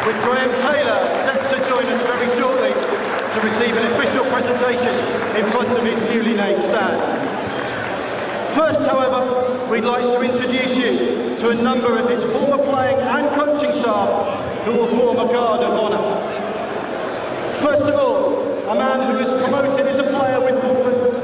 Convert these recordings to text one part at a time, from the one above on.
with Graham Taylor set to join us very shortly to receive an official presentation in front of his newly named stand. First, however, we'd like to introduce you to a number of his former playing and coaching staff who will form a guard of honour. First of all, a man who is promoted as a player with Watford.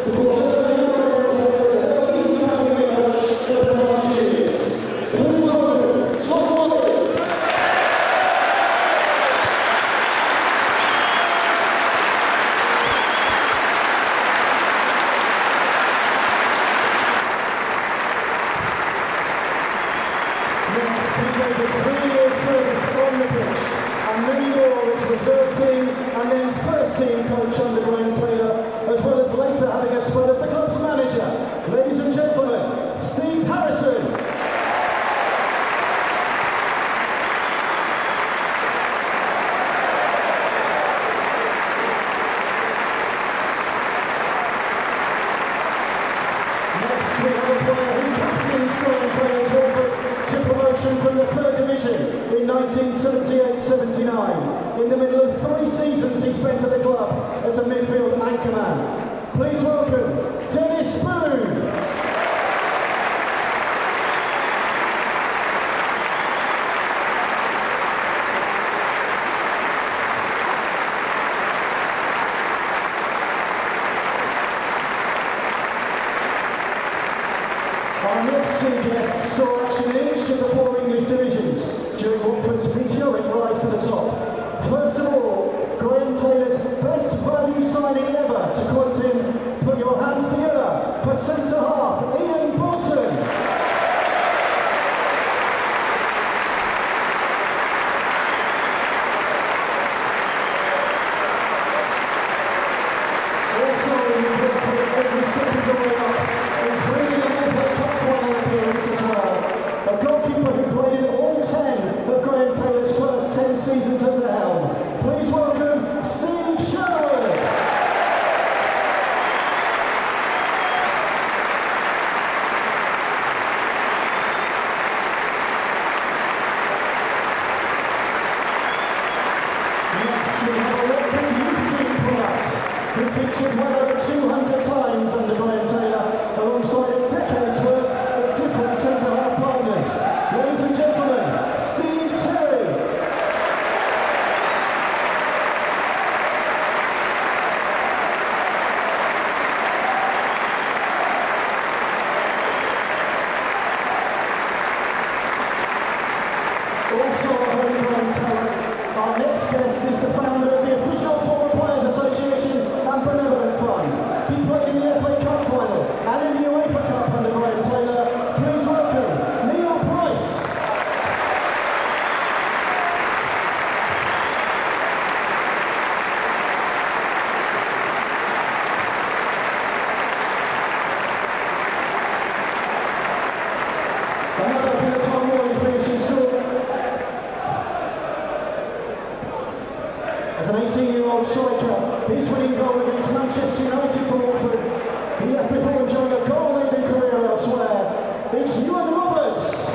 Team coach under Graham Taylor, as well as later having a spell as the club's manager. Ladies and gentlemen, Steve Harrison. Next we have a player who captains Graham Taylor's Watford to promotion from the third division in 1978-79. In the middle of 3 seasons he spent at the club as a midfield anchorman. Please welcome Dennis Booth. Our next two guests saw action in each of the 4 English divisions during Watford's meteoric rise to the top. First of all, Graham Taylor's best value signing ever, to quote him, "Put your hands together for centre-half Ian Bolton." Also in Watford every step of the way up, including an FA Cup final appearance as well. A goalkeeper who played in all 10 of Graham Taylor's first 10 seasons at the helm. Please welcome Steve Sherwood. Next we have a Watford youth team product who featured well over 200 times under Graham Taylor, alongside a decade's worth of different centre-half partners. Ladies and gentlemen, Steve Terry. Also on Graham Taylor, our next guest is the founder of the official Former Players Association and Benevolent Fund. He played in the FA Cup final and in the UEFA Cup under Graham Taylor. Please welcome Neil Price. Another for the Tom Roy finishing score. As an 18-year-old striker, his winning goal against Manchester United for Watford. He left before enjoying a goal-leading career elsewhere. It's Ewan Roberts.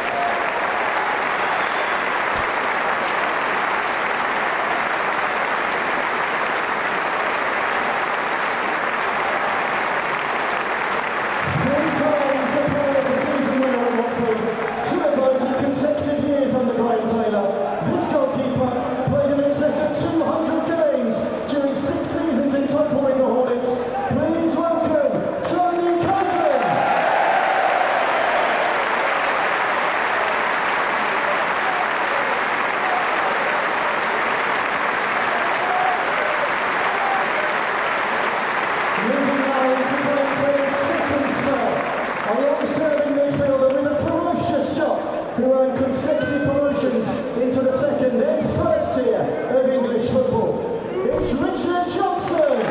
Who earned consecutive promotions into the second and first tier of English football. It's Richard Johnson.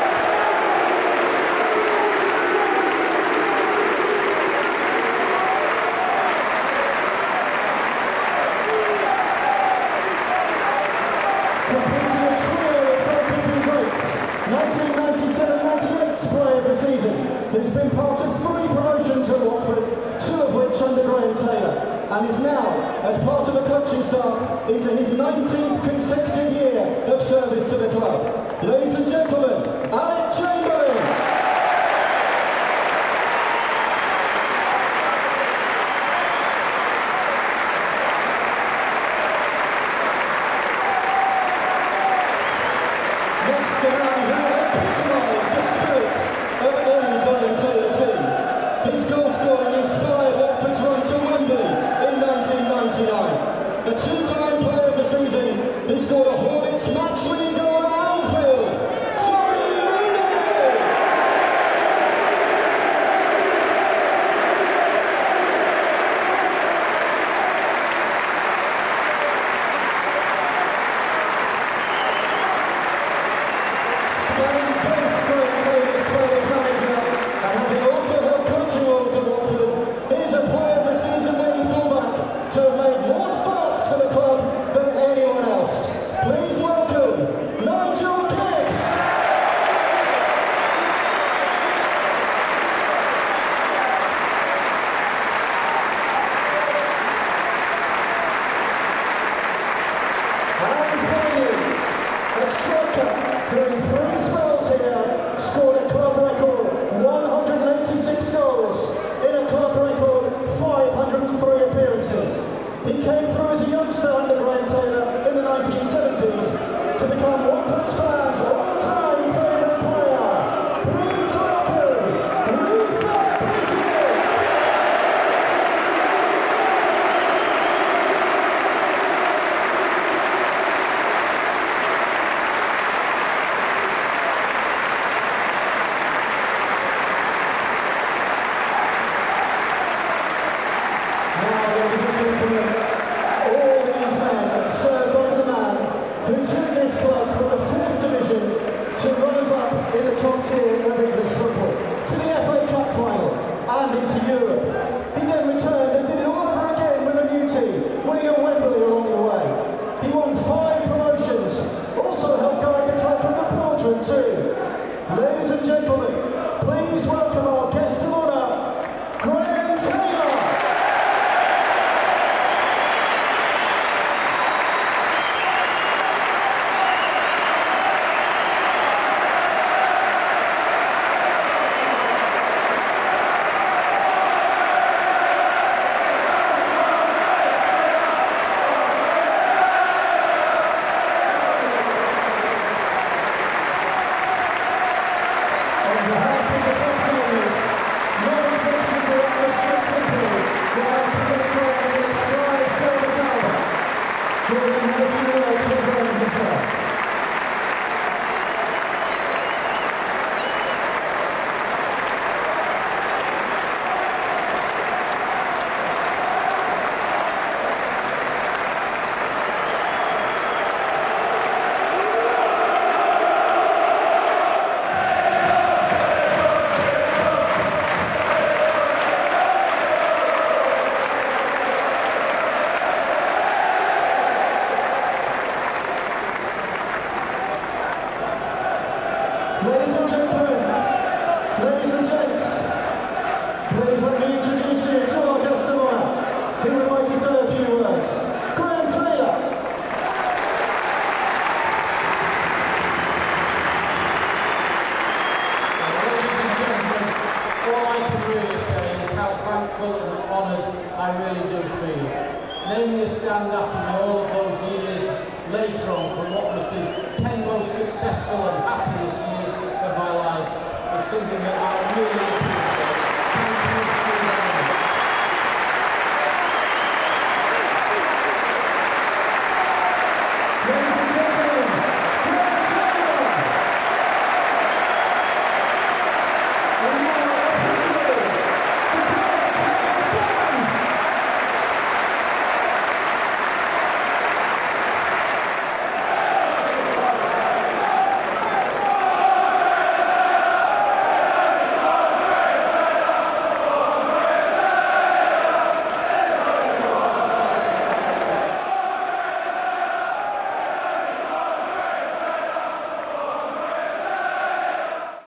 Completing a trio of goalkeeping greats, 1997-98 player of the season, who's been part of 3 promotions at Watford, 2 of which under Graham Taylor, and is now, as part of the coaching staff, into his 19th consecutive year of service to the club. Ladies and gentlemen, Alex Chamberlain. Next to man who epitomised the spirit of any Graham Taylor team. His goal scoring inspired Watford's run to Wembley in 1999. A two-time player of the season, he scored a Hornets match-winning goal at Anfield. Doing 3 spells here, scored a club record 186 goals in a club record 503 appearances. He came through as a youngster under Graham Taylor in the 1970s to become Watford's fans' all-time favourite player. Please welcome Luther President. All these men served under the man who took this club from the 4th division to runners up in the top tier of English football, to the FA Cup final and into Europe. He then returned and did it all over again with a new team, winning at Wembley along the way. He won 5 promotions, also helped guide the club from the boardroom too. Ladies and gentlemen, please welcome our guest of honour, Graham Taylor. Ladies and gentlemen, ladies and gents, please let me introduce you to our guest of honour, who would like to say a few words. Graham Taylor. Ladies and gentlemen, all I can really say is how thankful and honoured I really do feel. Naming a stand after me all of those years later on from what was the 10 most successful and happiest years of my life is something that I really